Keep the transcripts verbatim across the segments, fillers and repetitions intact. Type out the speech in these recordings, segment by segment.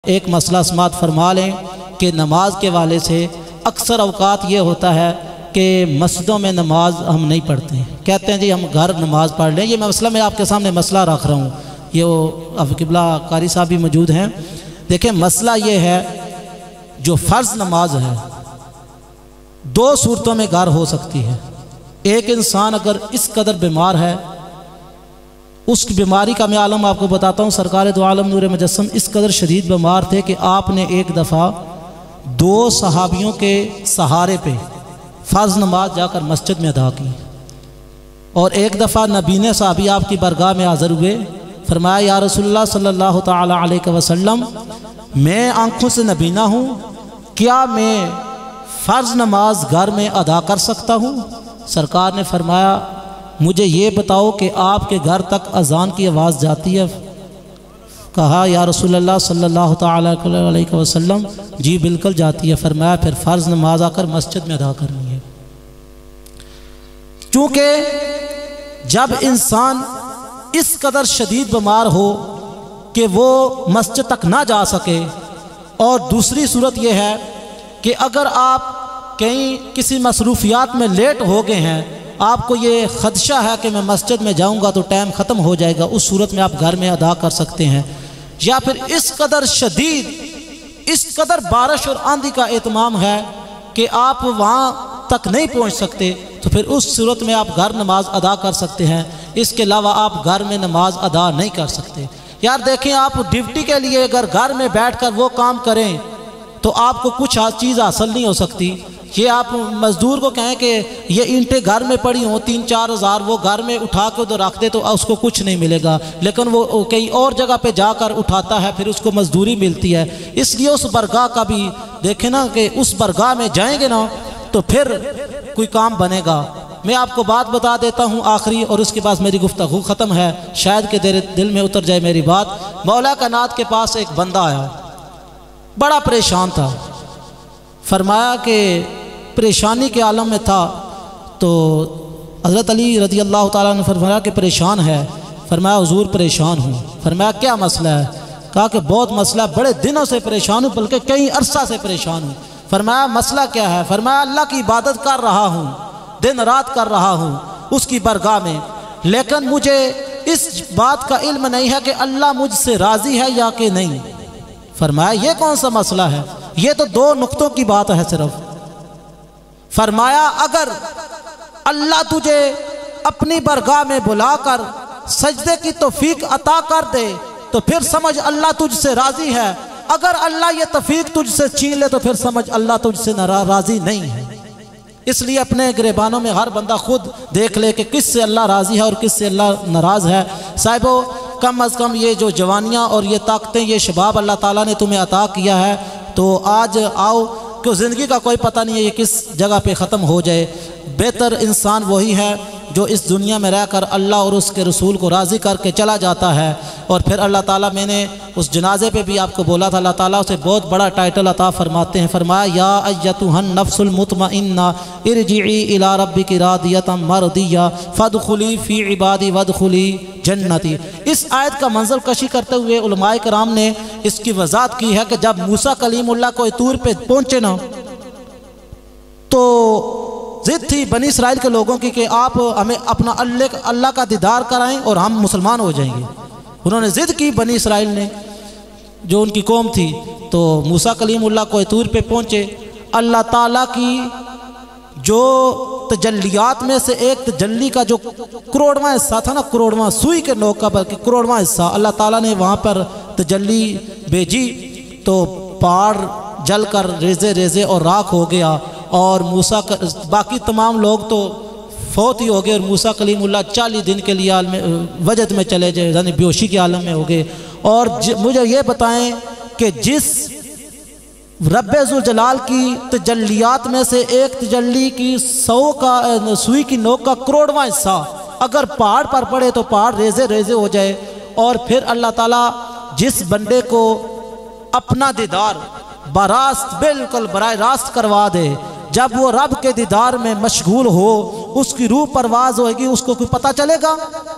एक मसला समात फरमा लें कि नमाज के वाले से अक्सर अवकात ये होता है कि मस्जिदों में नमाज हम नहीं पढ़ते हैं। कहते हैं जी हम घर नमाज पढ़ लें। ये मसला मैं आपके सामने मसला रख रहा हूँ। ये वो अब किबला कारी साहब भी मौजूद हैं। देखें मसला ये है, जो फ़र्ज़ नमाज है दो सूरतों में घर हो सकती है। एक इंसान अगर इस कदर बीमार है, उस बीमारी का मैं आलम आपको बताता हूँ। सरकार दो आलम नूर मुजस्सम इस कदर शदीद बीमार थे कि आपने एक दफ़ा दो सहाबियों के सहारे पे फ़र्ज़ नमाज जाकर मस्जिद में अदा की। और एक दफ़ा नबीने साहबी आपकी बरगाह में हाज़िर हुए। फरमाया या रसूलल्लाह सल्लल्लाहु तआला अलैहि वसल्लम, मैं आँखों से नबीना हूँ, क्या मैं फ़र्ज़ नमाज घर में अदा कर सकता हूँ? सरकार ने फरमाया मुझे ये बताओ कि आपके घर तक अजान की आवाज़ जाती है? कहा या रसूलल्लाह सल्लल्लाहु तआला अलैहि वसल्लम, जी बिल्कुल जाती है। फरमाया फिर फ़र्ज़ नमाज आकर मस्जिद में अदा करनी है। क्योंकि जब इंसान इस कदर शदीद बीमार हो कि वो मस्जिद तक ना जा सके, और दूसरी सूरत यह है कि अगर आप कहीं किसी मसरूफियात में लेट हो गए हैं, आपको ये खदशा है कि मैं मस्जिद में जाऊंगा तो टाइम ख़त्म हो जाएगा, उस सूरत में आप घर में अदा कर सकते हैं। या फिर इस कदर शदीद, इस कदर बारिश और आंधी का एहतमाम है कि आप वहाँ तक नहीं पहुँच सकते, तो फिर उस सूरत में आप घर नमाज अदा कर सकते हैं। इसके अलावा आप घर में नमाज अदा नहीं कर सकते। यार देखें, आप ड्यूटी के लिए अगर घर में बैठ कर वो काम करें तो आपको कुछ चीज़ हासिल नहीं हो सकती। ये आप मज़दूर को कहें कि ये ईंटें घर में पड़ी हों तीन चार हज़ार, वो घर में उठा के उधर रख दे तो उसको कुछ नहीं मिलेगा, लेकिन वो कहीं और जगह पे जाकर उठाता है, फिर उसको मजदूरी मिलती है। इसलिए उस बरगाह का भी देखें ना कि उस बरगाह में जाएंगे ना तो फिर कोई काम बनेगा। मैं आपको बात बता देता हूँ आखिरी, और उसके बाद मेरी गुफ्तगू ख़त्म है, शायद कि तेरे दिल में उतर जाए मेरी बात। मौला कायनात के पास एक बंदा आया, बड़ा परेशान था। फरमाया कि परेशानी के आलम में था, तो हज़रत अली रज़ी अल्लाह ताला ने फरमाया कि परेशान है। फरमाया हुज़ूर परेशान हूँ। फरमाया क्या मसला है? कहा कि बहुत मसला, बड़े दिनों से परेशान हूँ, बल्कि कई अरसा से परेशान हूँ। फरमाया मसला क्या है? फरमाया अल्लाह की इबादत कर रहा हूँ, दिन रात कर रहा हूँ उसकी बरगाह में, लेकिन मुझे इस बात का इल्म नहीं है कि अल्लाह मुझसे राज़ी है या कि नहीं। फरमाया ये कौन सा मसला है? ये तो दो नुक्तों की बात है सिर्फ। फरमाया अगर अल्लाह तुझे अपनी बरगाह में बुलाकर सजदे की तौफीक अता कर दे तो फिर समझ अल्लाह तुझसे राज़ी है। अगर अल्लाह ये तौफीक तुझसे छीन ले तो फिर समझ अल्लाह तुझसे राज़ी नहीं है। इसलिए अपने गिरबानों में हर बंदा खुद देख ले कि किससे अल्लाह राज़ी है और किससे अल्लाह नाराज़ है। साहिबो, कम अज़ कम ये जो जवानियाँ और ये ताकतें, ये शबाब अल्लाह ताला ने तुम्हें अता किया है, तो आज आओ, क्यों ज़िंदगी का कोई पता नहीं है ये किस जगह पे ख़त्म हो जाए। बेहतर इंसान वही है जो इस दुनिया में रहकर अल्लाह और उसके रसूल को राज़ी करके चला जाता है। और फिर अल्लाह ताला, मैंने उस जनाजे पे भी आपको बोला था, अल्लाह ताला उसे बहुत बड़ा टाइटल अता फरमाते हैं। फरमाया या अय्यतुहन नफ्सुल मुतमइन्ना इरजिई इला रब्बिकी रादियतम मरदिया फदखुली फ़ी इबादी वदखुली जन्नती। इस आयत का मंज़र कशी करते हुए उलमाए कराम ने इसकी वज़ाहत की है कि जब मूसा कलीमुल्लाह को तूर पे पहुँचे ना, तो ज़िद थी बनी इसराइल के लोगों की कि आप हमें अपना अल्लाह अल्लाह का दीदार कराएं और हम मुसलमान हो जाएंगे। उन्होंने ज़िद की बनी इसराइल ने, जो उनकी कौम थी। तो मूसा कलीमुल्लाह को तूर पे पहुँचे। अल्लाह ताला की जो तजल्लियात में से एक तजल्ली का जो करोड़वां हिस्सा था ना, करोड़वां सुई के नोक का बल्कि करोड़वां हिस्सा अल्लाह ताला ने वहाँ पर तजल्ली भेजी, तो पहाड़ जल कर रेजे रेजे और राख हो गया। और मूसा का बाकी तमाम लोग तो फौत ही हो गए, और मूसा कलीमुल्लाह चालीस दिन के लिए आलम वजद में चले गए, यानी बेहोशी के आलम में हो गए। और मुझे ये बताएं कि जिस रब्बे ज़ुल जलाल की तजल्लियात में से एक तजल्ली की सौ का सुई की नोक का करोड़वां हिस्सा अगर पहाड़ पर पड़े तो पहाड़ रेजे रेजे हो जाए। और फिर अल्लाह ताला जिस बंदे को अपना दीदार बरास्त बिल्कुल बराह रास्त करवा दे, जब वो रब के दीदार में मशगूल हो, उसकी रूह परवाज होगी, उसको कोई पता चलेगा?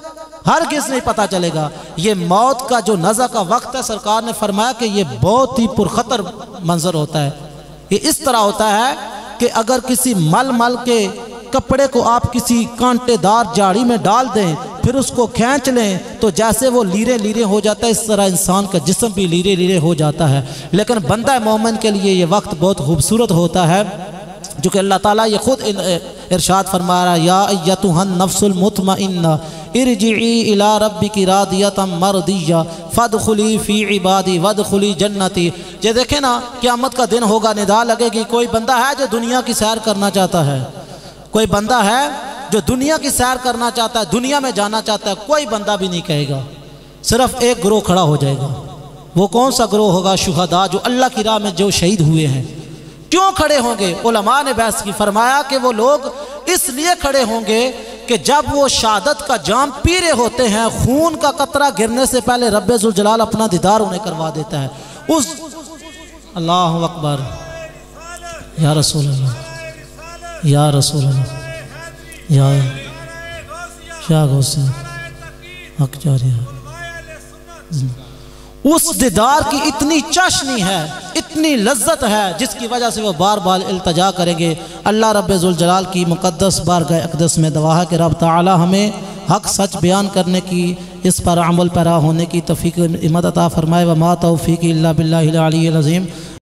हरगिज़ नहीं पता चलेगा। ये मौत का जो नज़ा का वक्त है, सरकार ने फरमाया कि ये बहुत ही पुरखतर मंजर होता है। ये इस तरह होता है कि अगर किसी मल मल के कपड़े को आप किसी कांटेदार जाड़ी में डाल दें, फिर उसको खींच लें, तो जैसे वो लीरे लीरे हो जाता है, इस तरह इंसान का जिस्म भी लीरे लीरे हो जाता है। लेकिन बंदा मोमिन के लिए ये वक्त बहुत खूबसूरत होता है, जो कि अल्लाह ताला ये खुद इरशाद फरमा रहा है, या अय्यतुहन नफ्सुल मुतमइन्ना इरजिई इला रब्बिकी रादियतम मरदिया फदखुली फी इबादी वदखुली जन्नती। ये देखें ना, क़यामत का दिन होगा, निदा लगेगी। कोई बंदा है जो दुनिया की सैर करना चाहता है, कोई बंदा है जो दुनिया की सैर करना चाहता है, दुनिया में जाना चाहता है, कोई बंदा भी नहीं कहेगा। सिर्फ एक ग्रोह खड़ा हो जाएगा। वो कौन सा ग्रोह होगा? शुहदा, जो अल्लाह की राह में जो शहीद हुए हैं। क्यों खड़े होंगे? उलमा ने बहस की, फरमाया कि वो लोग इसलिए खड़े होंगे कि जब वो शहादत का जाम पी रहे होते हैं, खून का कतरा गिरने से पहले रब्बे जुल जलाल अपना दीदार उन्हें करवा देता है। उस अल्लाह अकबर, या रसूल अल्लाह, या रसूल अल्लाह, या क्या गौसे हक जारिया। उस दीदार की इतनी चाशनी है, इतनी लज्जत है, जिसकी वजह से वो बार बार इल्तजा करेंगे। अल्लाह रब्बे जुल जलाल की मुक़द्दस बारगाह अक़दस में दुआ है कि रब ताला हमें हक सच बयान करने की, इस पर अमल पैरा होने की तौफ़ीक़ इमत अता फ़रमाए। व मा तौफ़ीक़ी इल्ला बिल्लाहिल अलीय्यिल अज़ीम।